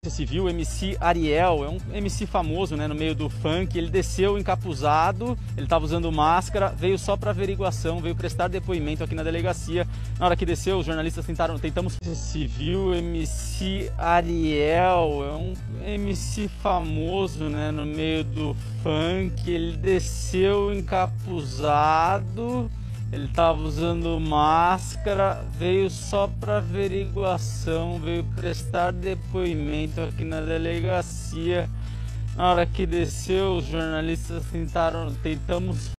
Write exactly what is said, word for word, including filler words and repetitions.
Civil, M C Ariel, é um M C famoso, né, no meio do funk. Ele desceu encapuzado, ele estava usando máscara, veio só para averiguação, veio prestar depoimento aqui na delegacia. Na hora que desceu, os jornalistas tentaram, tentamos... Civil, M C Ariel, é um M C famoso, né, no meio do funk. Ele desceu encapuzado, ele estava usando máscara, veio só para averiguação, veio prestar depoimento aqui na delegacia. Na hora que desceu, os jornalistas tentaram, tentamos